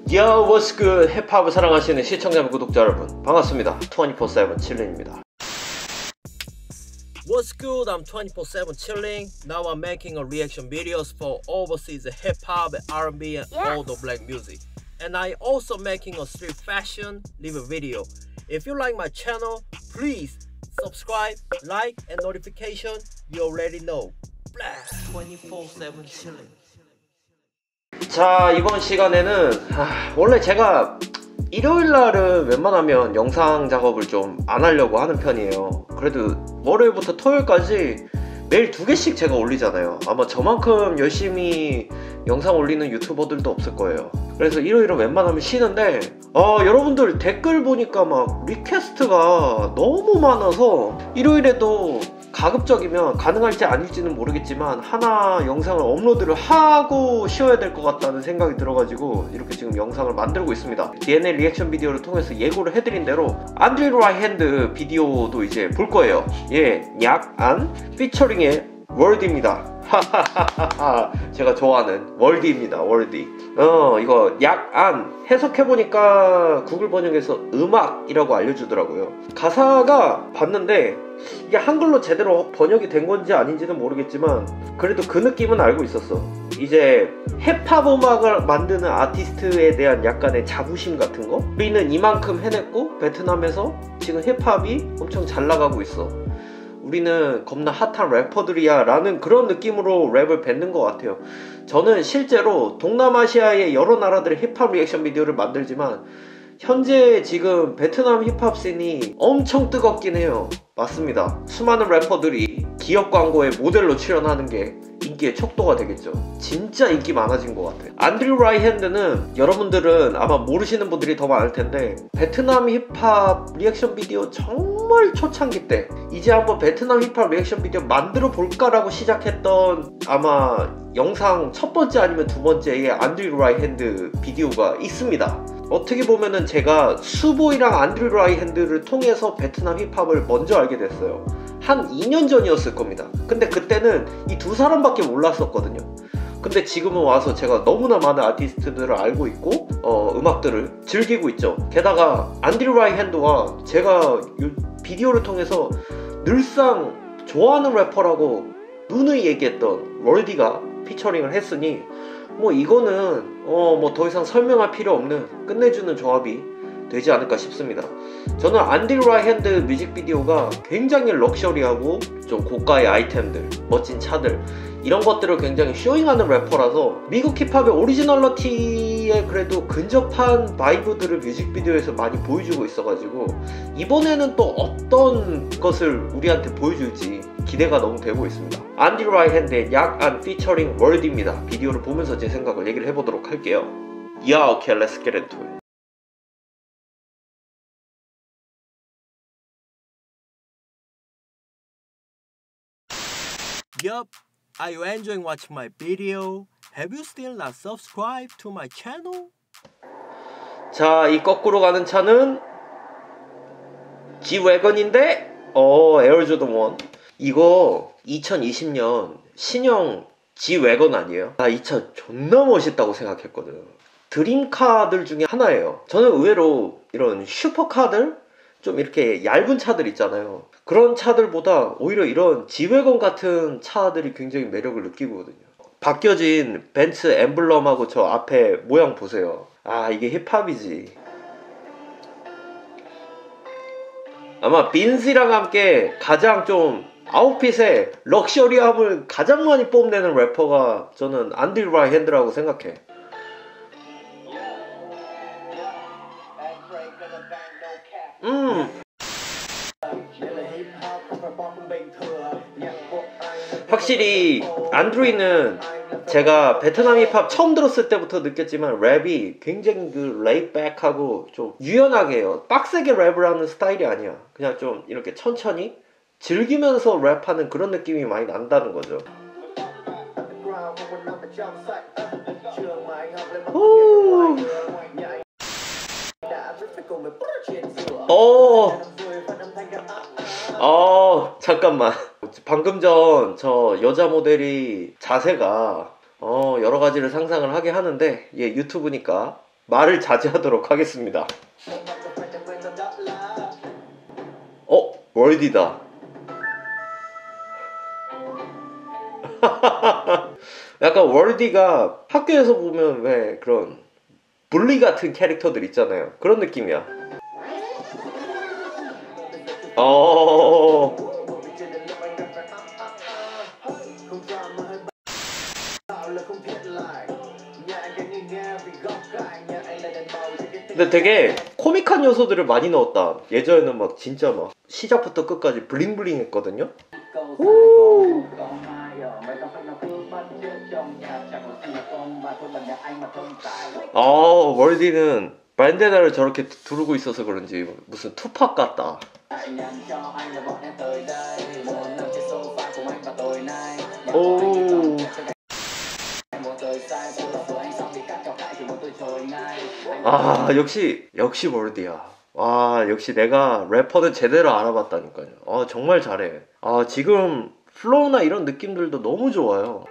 Yo, what's good? 힙합을 사랑하시는 시청자 구독자 여러분 반갑습니다. 24/7 chilling입니다. What's good? I'm 24/7 chilling. Now I'm making a reaction videos for overseas hip-hop, R&B and all the black music. And I also making a street fashion review video. If you like my channel, please subscribe, like and notification. You already know. Blast 24/7 chilling. 자, 이번 시간에는 원래 제가 일요일날은 웬만하면 영상 작업을 좀 안 하려고 하는 편이에요. 그래도 월요일부터 토요일까지 매일 2개씩 제가 올리잖아요. 아마 저만큼 열심히 영상 올리는 유튜버들도 없을 거예요. 그래서 일요일은 웬만하면 쉬는데 여러분들 댓글 보니까 막 리퀘스트가 너무 많아서 일요일에도 가급적이면 가능할지 아닐지는 모르겠지만 하나 영상을 업로드를 하고 쉬어야 될 것 같다는 생각이 들어가지고 이렇게 지금 영상을 만들고 있습니다. DNA 리액션 비디오를 통해서 예고를 해드린 대로 안드류 라이핸드 비디오도 이제 볼 거예요. 예, 약안 피처링의 월드입니다. 제가 좋아하는 월드입니다. 월드. 이거 약안 해석해보니까 구글 번역에서 음악이라고 알려주더라고요. 가사가 봤는데 이게 한글로 제대로 번역이 된 건지 아닌지는 모르겠지만 그래도 그 느낌은 알고 있었어. 이제 힙합 음악을 만드는 아티스트에 대한 약간의 자부심 같은 거? 우리는 이만큼 해냈고 베트남에서 지금 힙합이 엄청 잘 나가고 있어. 우리는 겁나 핫한 래퍼들이야 라는 그런 느낌으로 랩을 뱉는 것 같아요. 저는 실제로 동남아시아의 여러 나라들의 힙합 리액션 비디오를 만들지만 현재 지금 베트남 힙합 씬이 엄청 뜨겁긴 해요. 맞습니다. 수많은 래퍼들이 기업 광고에 모델로 출연하는 게 인기의 척도가 되겠죠. 진짜 인기 많아진 것 같아요. 안드류 라이핸드는 여러분들은 아마 모르시는 분들이 더 많을 텐데 베트남 힙합 리액션 비디오 정말 초창기 때 이제 한번 베트남 힙합 리액션 비디오 만들어 볼까라고 시작했던 아마 영상 첫 번째 아니면 두 번째의 안드류 라이핸드 비디오가 있습니다. 어떻게 보면은 제가 수보이랑 안드류 라이핸드를 통해서 베트남 힙합을 먼저 알게 됐어요. 한 2년 전이었을 겁니다. 근데 그때는 이 두 사람밖에 몰랐었거든요. 근데 지금은 와서 제가 너무나 많은 아티스트들을 알고 있고 음악들을 즐기고 있죠. 게다가 안드류 라이핸드와 제가 비디오를 통해서 늘상 좋아하는 래퍼라고 누누이 얘기했던 월디가 피처링을 했으니 뭐 이거는 뭐 더 이상 설명할 필요 없는 끝내주는 조합이 되지 않을까 싶습니다. 저는 안드류 라이핸드 뮤직비디오가 굉장히 럭셔리하고 좀 고가의 아이템들, 멋진 차들 이런 것들을 굉장히 쇼잉하는 래퍼라서 미국 힙합의 오리지널러티에 그래도 근접한 바이브들을 뮤직비디오에서 많이 보여주고 있어가지고 이번에는 또 어떤 것을 우리한테 보여줄지 기대가 너무 되고 있습니다. 안드류 라이핸드의 약안 피처링 월드입니다. 비디오를 보면서 제 생각을 얘기를 해보도록 할게요. Yeah, okay, let's get into it. Yup, are you enjoying watching my video? Have you still not subscribed to my channel? 자, 이 거꾸로 가는 차는 G-Wagon인데 에어조던 1 이거 2020년 신형 G-Wagon 아니에요? 나 이 차 존나 멋있다고 생각했거든. 드림카들 중에 하나예요. 저는 의외로 이런 슈퍼카들 좀 이렇게 얇은 차들 있잖아요. 그런 차들보다 오히려 이런 G-Wagon 같은 차들이 굉장히 매력을 느끼거든요. 바뀌어진 벤츠 엠블럼하고 저 앞에 모양 보세요. 아, 이게 힙합이지. 아마 빈스랑 함께 가장 좀 아웃핏의 럭셔리함을 가장 많이 뽐내는 래퍼가 저는 안드류 라이핸드라고 생각해. 확실히 안드류는 제가 베트남 힙합 처음 들었을 때부터 느꼈지만 랩이 굉장히 그 레이백하고 좀 유연하게 해요. 빡세게 랩을 하는 스타일이 아니야. 그냥 좀 이렇게 천천히 즐기면서 랩하는 그런 느낌이 많이 난다는 거죠. 잠깐만. 방금 전 저 여자 모델이 자세가 여러 가지를 상상을 하게 하는데, 예, 유튜브니까 말을 자제하도록 하겠습니다. 월디다. 약간 월디가 학교에서 보면 왜 그런 bully 같은 캐릭터들 있잖아요. 그런 느낌이야. 근데 되게 코믹한 요소들을 많이 넣었다. 예전에는 막 진짜 막 시작부터 끝까지 블링블링 했거든요. 월디는 밴데나를 저렇게 두르고 있어서 그런지 무슨 투팍 같다. 역시 월디야. 역시 내가 래퍼는 제대로 알아봤다니까요. 정말 잘해. 지금 플로우나 이런 느낌들도 너무 좋아요.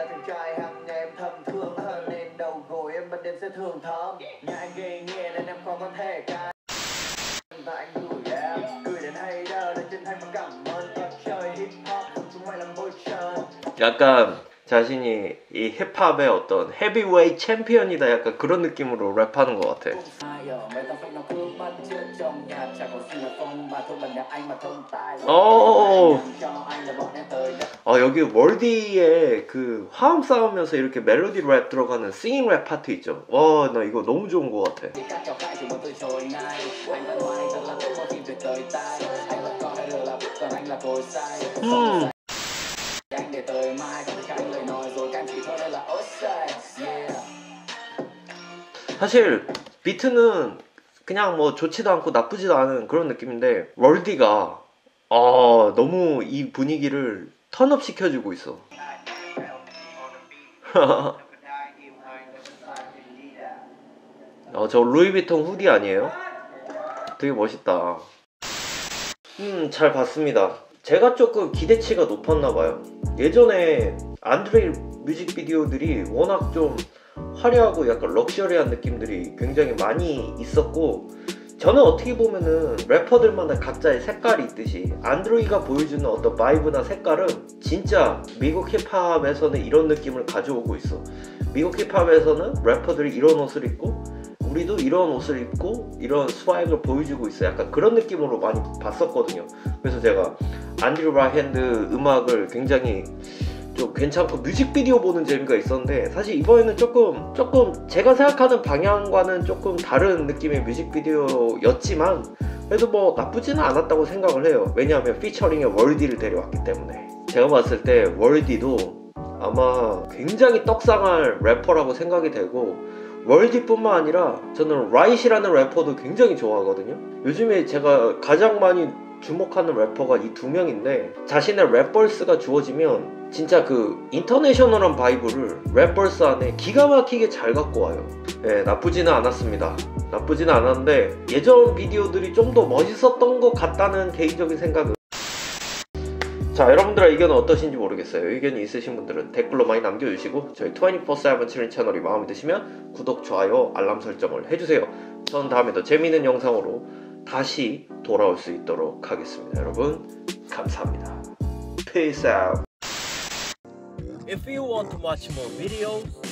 약간 자신이 이 힙합의 어떤 헤비웨이 챔피언이다, 약간 그런 느낌으로 랩하는 것 같아. 여기 월디의 그 화음 싸우면서 이렇게 멜로디 랩 들어가는 싱잉 랩 파트 있죠. 나 이거 너무 좋은 것 같아. 사실 비트는 그냥 뭐 좋지도 않고 나쁘지도 않은 그런 느낌인데 월디가 너무 이 분위기를 턴업 시켜주고 있어. 저 루이비통 후디 아니에요? 되게 멋있다. 잘 봤습니다. 제가 조금 기대치가 높았나봐요. 예전에 안드레이 뮤직비디오들이 워낙 좀 화려하고 약간 럭셔리한 느낌들이 굉장히 많이 있었고, 저는 어떻게 보면은 래퍼들마다 각자의 색깔이 있듯이 안드레이가 보여주는 어떤 바이브나 색깔은 진짜 미국 힙합에서는 이런 느낌을 가져오고 있어. 미국 힙합에서는 래퍼들이 이런 옷을 입고 우리도 이런 옷을 입고 이런 스와이그를 보여주고 있어. 약간 그런 느낌으로 많이 봤었거든요. 그래서 제가 안드류 라핸드 음악을 굉장히 좀 괜찮고 뮤직비디오 보는 재미가 있었는데, 사실 이번에는 조금 제가 생각하는 방향과는 조금 다른 느낌의 뮤직비디오였지만 그래도 뭐 나쁘지는 않았다고 생각을 해요. 왜냐하면 피처링에 월디를 데려왔기 때문에. 제가 봤을 때 월디도 아마 굉장히 떡상할 래퍼라고 생각이 되고, 월디뿐만 아니라 저는 라이시라는 래퍼도 굉장히 좋아하거든요. 요즘에 제가 가장 많이 주목하는 래퍼가 이 두 명인데, 자신의 랩벌스가 주어지면 진짜 그 인터내셔널한 바이브를 랩벌스 안에 기가 막히게 잘 갖고 와요. 나쁘지는 않았습니다. 나쁘지는 않았는데 예전 비디오들이 좀 더 멋있었던 것 같다는 개인적인 생각은. 자, 여러분들의 의견은 어떠신지 모르겠어요. 의견이 있으신 분들은 댓글로 많이 남겨주시고, 저희 24/7 칠린 채널이 마음에 드시면 구독, 좋아요, 알람 설정을 해주세요. 전 다음에 더 재미있는 영상으로 다시 돌아올 수 있도록 하겠습니다. 여러분 감사합니다. Peace out. If you want to watch more videos,